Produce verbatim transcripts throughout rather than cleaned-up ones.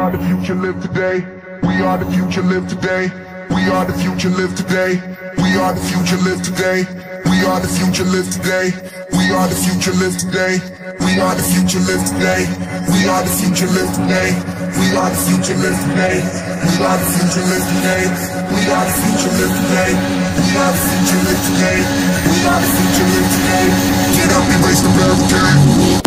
are the future, live today. We are the future, live today. We are the future, live today. We are the future, live today. We are the future, live today. We are the future, live today. We are the future, live today. We are the future, live today. We are the future, live today. We are the future, live today. We are the future, live today. We are the future, live today. We are the future, live today. Get up, erase the barricade.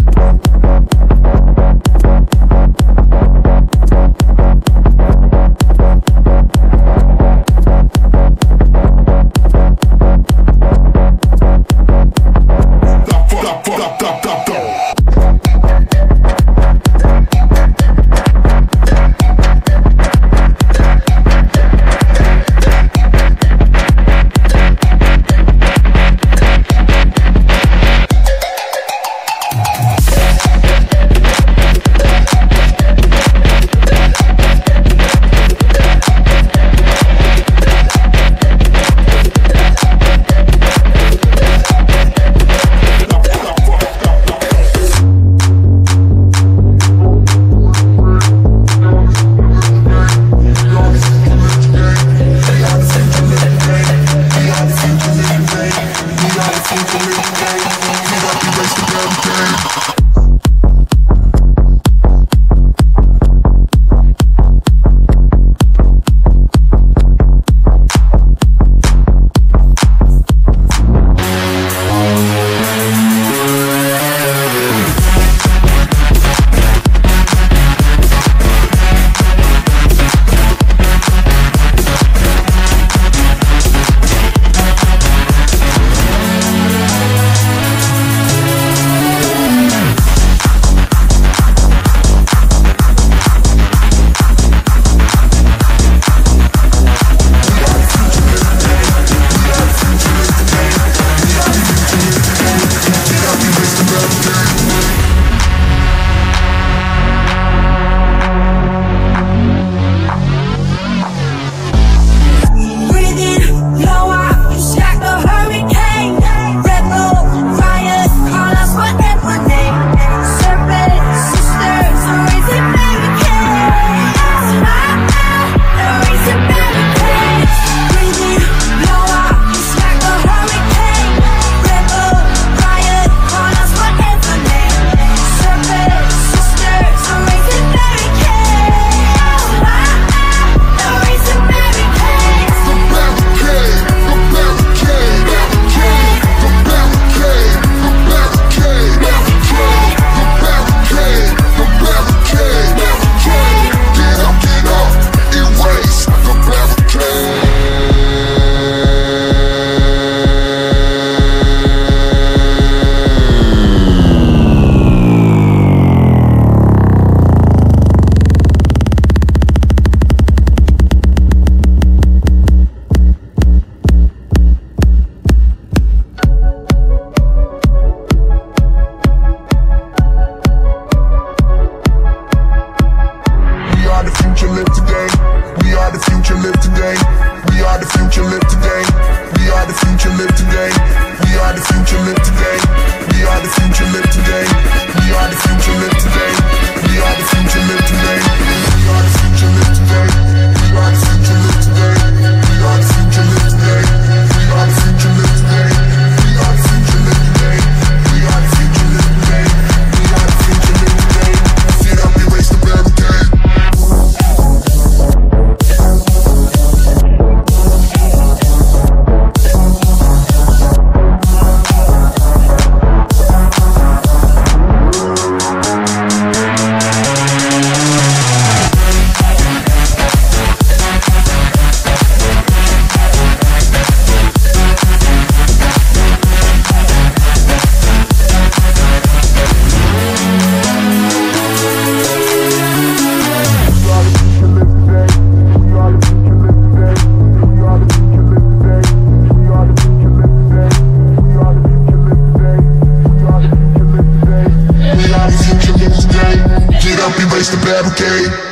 Erase the barricade.